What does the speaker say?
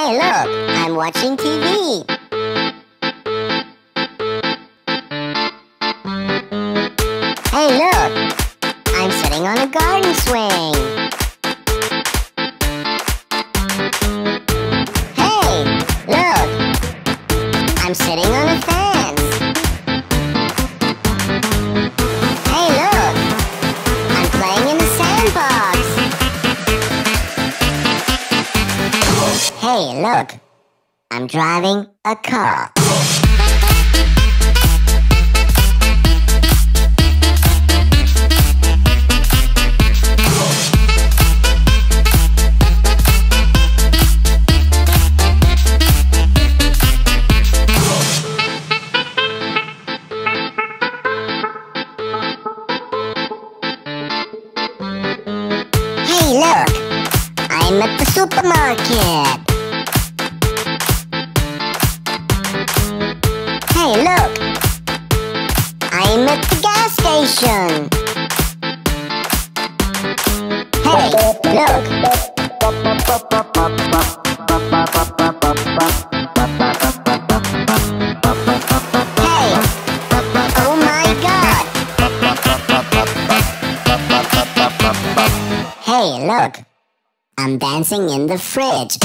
Hey, look, I'm watching TV. Hey, look, I'm sitting on a garden swing. Hey, look, I'm sitting on a fence. Hey, look, I'm playing in the sandbox. Hey, look, I'm driving a car. Hey, look, I'm at the supermarket. Hey, look, I'm at the gas station. Hey, look. Hey, oh my God. Hey, look, I'm dancing in the fridge.